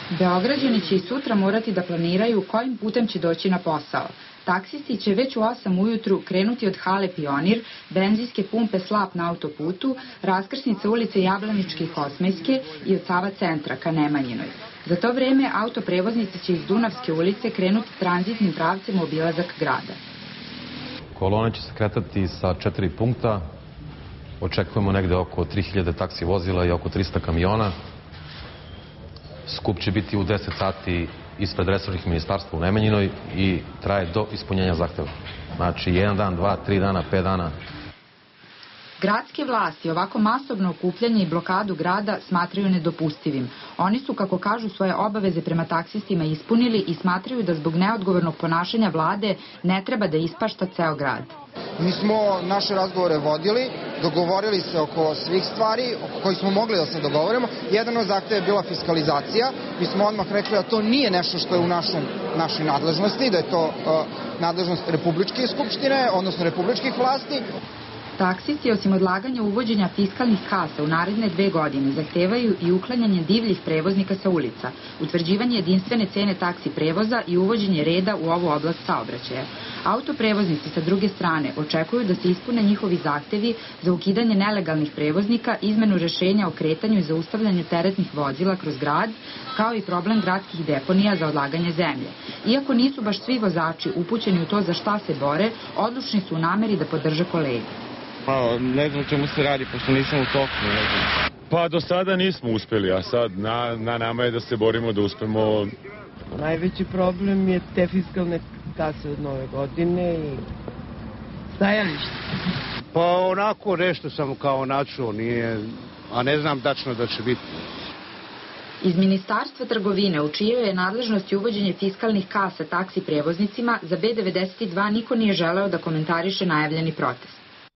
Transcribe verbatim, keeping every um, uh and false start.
Beograđani će i sutra morati da planiraju kojim putem će doći na posao. Taksisti će već u osam ujutru krenuti od hale Pionir, benzinske pumpe Slap na autoputu, raskrsnice ulice Jablaničke i Kosmajske i od Sava centra ka Nemanjinoj. Za to vreme autoprevoznici će iz Dunavske ulice krenuti tranzitnim pravcem u obilazak grada. Kolone će se kretati sa četiri punkta. Očekujemo negde oko tri hiljade taksi vozila i oko trista kamiona. Skup će biti u deset sati ispred resornih ministarstva u Nemanjinoj i traje do ispunjenja zahteva. Znači, jedan dan, dva, tri dana, pet dana. Gradske vlasti ovako masovno okupljanje i blokadu grada smatraju nedopustivim. Oni su, kako kažu, svoje obaveze prema taksistima ispunili i smatraju da zbog neodgovornog ponašanja vlade ne treba da ispašta ceo grad. Mi smo naše razgovore vodili, dogovorili se oko svih stvari oko kojih smo mogli da se dogovorimo. Jedan od zahteva je bila fiskalizacija. Mi smo odmah rekli da to nije nešto što je u našom, našoj nadležnosti, da je to uh, nadležnost Republičke skupštine, odnosno republičkih vlasti. Taksisti, osim odlaganja uvođenja fiskalnih kasa u naredne dve godine, zahtevaju i uklanjanje divljih prevoznika sa ulica, utvrđivanje jedinstvene cene taksi prevoza i uvođenje reda u ovu oblast saobraćaja. Autoprevoznici sa druge strane očekuju da se ispune njihovi zahtevi za ukidanje nelegalnih prevoznika, izmenu rešenja o kretanju i zaustavljanju teretnih vozila kroz grad, kao i problem gradskih deponija za odlaganje zemlje. Iako nisu baš svi vozači upućeni u to za šta se bore, odlučni su u nameri da podrže kolege. Pa, ne znam čemu se radi, pošto nisam u toku. Pa do sada nismo uspeli, a sad na, na nama je da se borimo da uspemo. Najveći problem je te fiskalne kase od nove godine i stajalište. Pa onako nešto sam kao načuo, nije, a ne znam tačno da će biti. Iz Ministarstva trgovine, u čijoj je nadležnosti uvođenje fiskalnih kasa taksi prevoznicima, za B devedeset dva niko nije želeo da komentariše najavljeni protest.